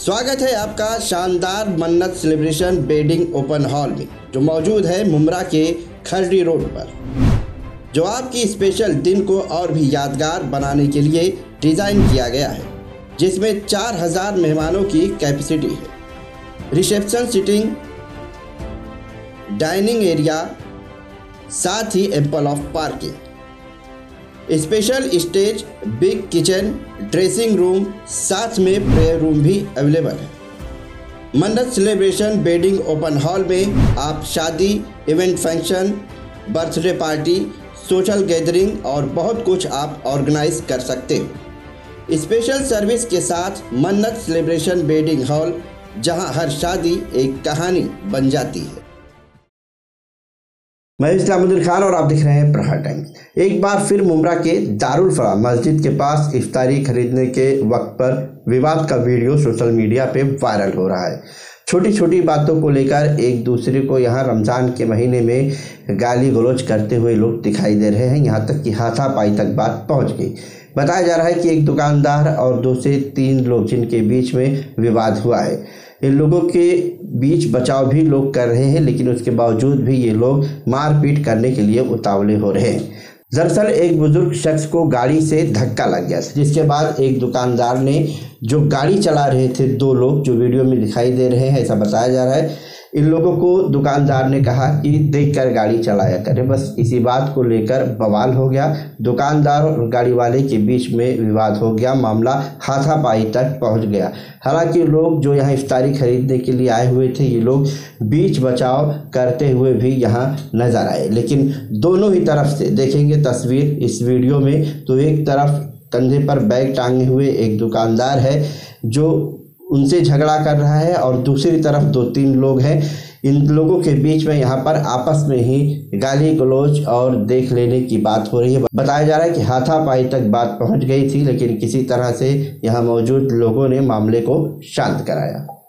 स्वागत है आपका शानदार मन्नत सेलिब्रेशन वेडिंग ओपन हॉल में, जो मौजूद है मुमरा के खरडी रोड पर, जो आपकी स्पेशल दिन को और भी यादगार बनाने के लिए डिज़ाइन किया गया है, जिसमें 4000 मेहमानों की कैपेसिटी है। रिसेप्शन सीटिंग, डाइनिंग एरिया, साथ ही ample of parking, special stage, big kitchen, dressing room, साथ में प्रेयर रूम भी अवेलेबल है। मन्नत सेलिब्रेशन वेडिंग ओपन हॉल में आप शादी, event, function, birthday party, social gathering और बहुत कुछ आप ऑर्गेनाइज कर सकते हो। स्पेशल सर्विस के साथ मन्नत सेलिब्रेशन वेडिंग हॉल, जहां हर शादी एक कहानी बन जाती है। मैं इस्लामुद्दीन खान और आप देख रहे हैं प्रहार टाइम्स। एक बार फिर मुमरा के दारुल फलाह मस्जिद के पास इफ्तारी खरीदने के वक्त पर विवाद का वीडियो सोशल मीडिया पे वायरल हो रहा है। छोटी छोटी बातों को लेकर एक दूसरे को यहां रमज़ान के महीने में गाली गलौज करते हुए लोग दिखाई दे रहे हैं। यहां तक कि हाथापाई तक बात पहुंच गई। बताया जा रहा है कि एक दुकानदार और 2 से 3 लोग जिनके बीच में विवाद हुआ है, इन लोगों के बीच बचाव भी लोग कर रहे हैं, लेकिन उसके बावजूद भी ये लोग मारपीट करने के लिए उतावले हो रहे हैं। दरअसल एक बुजुर्ग शख्स को गाड़ी से धक्का लग गया, जिसके बाद एक दुकानदार ने, जो गाड़ी चला रहे थे 2 लोग जो वीडियो में दिखाई दे रहे हैं, ऐसा बताया जा रहा है, इन लोगों को दुकानदार ने कहा कि देखकर गाड़ी चलाया करें। बस इसी बात को लेकर बवाल हो गया। दुकानदार और गाड़ी वाले के बीच में विवाद हो गया, मामला हाथापाई तक पहुंच गया। हालांकि लोग जो यहाँ इफ्तारी खरीदने के लिए आए हुए थे, ये लोग बीच बचाव करते हुए भी यहाँ नजर आए, लेकिन दोनों ही तरफ से देखेंगे तस्वीर इस वीडियो में, तो एक तरफ कंधे पर बैग टांगे हुए एक दुकानदार है जो उनसे झगड़ा कर रहा है, और दूसरी तरफ 2-3 लोग हैं। इन लोगों के बीच में यहाँ पर आपस में ही गाली गलौज और देख लेने की बात हो रही है। बताया जा रहा है कि हाथापाई तक बात पहुँच गई थी, लेकिन किसी तरह से यहाँ मौजूद लोगों ने मामले को शांत कराया।